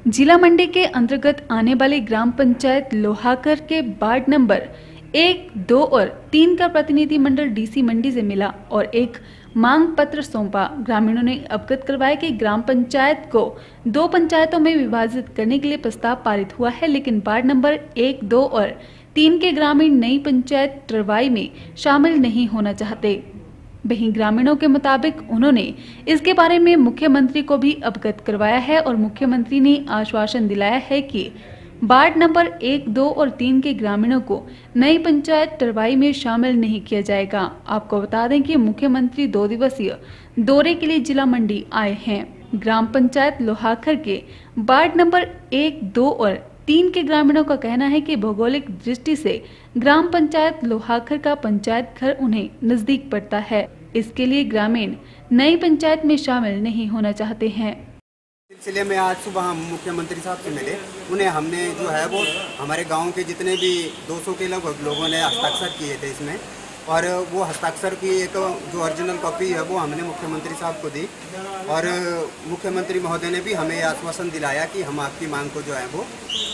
जिला मंडी के अंतर्गत आने वाले ग्राम पंचायत लोहाकर के वार्ड नंबर 1, 2 और 3 का प्रतिनिधि मंडल डीसी मंडी से मिला और एक मांग पत्र सौंपा। ग्रामीणों ने अवगत करवाया कि ग्राम पंचायत को 2 पंचायतों में विभाजित करने के लिए प्रस्ताव पारित हुआ है, लेकिन वार्ड नंबर 1, 2 और 3 के ग्रामीण नई पंचायत टरवाई में शामिल नहीं होना चाहते। वहीं ग्रामीणों के मुताबिक उन्होंने इसके बारे में मुख्यमंत्री को भी अवगत करवाया है और मुख्यमंत्री ने आश्वासन दिलाया है कि वार्ड नंबर 1, 2 और 3 के ग्रामीणों को नई पंचायत टरवाई में शामिल नहीं किया जाएगा। आपको बता दें कि मुख्यमंत्री 2 दिवसीय दौरे के लिए जिला मंडी आए हैं। ग्राम पंचायत लोहाखर के वार्ड नंबर 1, 2 और 3 के ग्रामीणों का कहना है कि भौगोलिक दृष्टि से ग्राम पंचायत लोहाखर का पंचायत घर उन्हें नजदीक पड़ता है। इसके लिए ग्रामीण नई पंचायत में शामिल नहीं होना चाहते हैं। सिलसिले में आज सुबह हम मुख्यमंत्री साहब से मिले। उन्हें हमने जो है वो हमारे गांव के जितने भी 200 के लगभग लोगों ने हस्ताक्षर किए थे इसमें, और वो हस्ताक्षर की एक जो ओरिजिनल कॉपी है वो हमने मुख्यमंत्री साहब को दी और मुख्यमंत्री महोदय ने भी हमें आश्वासन दिलाया कि हम आपकी मांग को जो है वो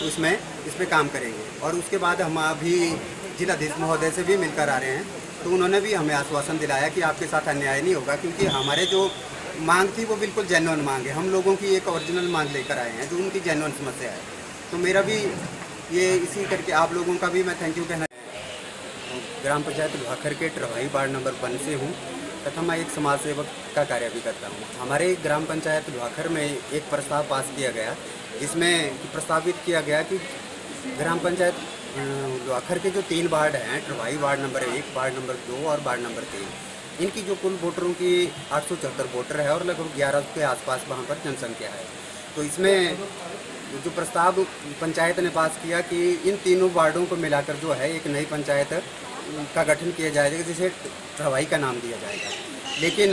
इस पे काम करेंगे। और उसके बाद हम अभी जिलाधीश महोदय से भी मिलकर आ रहे हैं, तो उन्होंने भी हमें आश्वासन दिलाया कि आपके साथ अन्याय नहीं होगा, क्योंकि हमारे जो मांग थी वो बिल्कुल जेन्युइन मांग है। हम लोगों की एक ओरिजिनल मांग लेकर आए हैं जो उनकी जेन्युइन समस्या है। तो मेरा भी ये इसी करके आप लोगों का भी मैं थैंक यू कहना। ग्राम पंचायत लोहाखर के टरवाई वार्ड नंबर 1 से हूँ तथा मैं एक समाज सेवक का कार्य भी करता हूँ। हमारे ग्राम पंचायत लोहाखर में एक प्रस्ताव पास किया गया, जिसमें प्रस्तावित किया गया कि ग्राम पंचायत लोहाखर के जो 3 वार्ड हैं, टरवाई वार्ड नंबर 1, वार्ड नंबर 2 और वार्ड नंबर 3, इनकी जो कुल वोटरों की 874 वोटर है और लगभग 11 के आसपास वहाँ पर जनसंख्या है। तो इसमें जो प्रस्ताव पंचायत ने पास किया कि इन तीनों वार्डों को मिलाकर जो है एक नई पंचायत का गठन किया जाएगा, जिसे टरवाई का नाम दिया जाएगा। लेकिन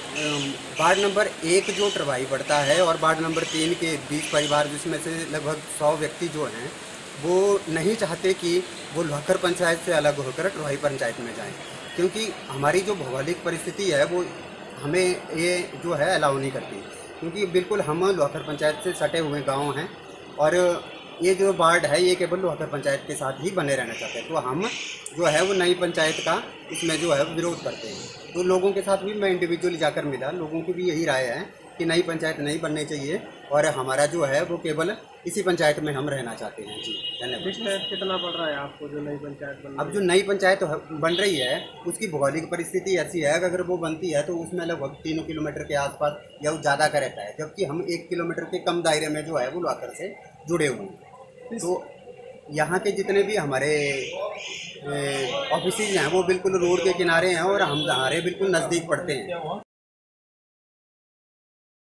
वार्ड नंबर 1 जो टरवाई पड़ता है और वार्ड नंबर 3 के 20 परिवार, जिसमें से लगभग 100 व्यक्ति जो हैं, वो नहीं चाहते कि वो लोहाखर पंचायत से अलग होकर टरवाई पंचायत में जाएं, क्योंकि हमारी जो भौगोलिक परिस्थिति है वो हमें ये जो है अलाउ नहीं करती, क्योंकि बिल्कुल हम लोहाखर पंचायत से सटे हुए गांव हैं और ये जो वार्ड है ये केवल लोहाखर पंचायत के साथ ही बने रहना चाहते हैं। तो हम जो है वो नई पंचायत का इसमें जो है विरोध करते हैं। तो लोगों के साथ भी मैं इंडिविजुअली जाकर मिला, लोगों की भी यही राय है कि नई पंचायत नहीं बननी चाहिए और हमारा जो है वो केवल इसी पंचायत में हम रहना चाहते हैं। जी धन्यवाद। कितना पड़ रहा है आपको जो नई पंचायत बन? अब जो नई पंचायत बन रही है उसकी भौगोलिक परिस्थिति ऐसी है कि अगर वो बनती है तो उसमें लगभग 3 किलोमीटर के आसपास या ज़्यादा का रहता है, जबकि हम 1 किलोमीटर के कम दायरे में जो है वो लोहाखर से जुड़े हुए हैं। तो यहाँ के जितने भी हमारे ऑफिसेज हैं वो बिल्कुल रोड के किनारे हैं और हमारे बिल्कुल नज़दीक पड़ते हैं।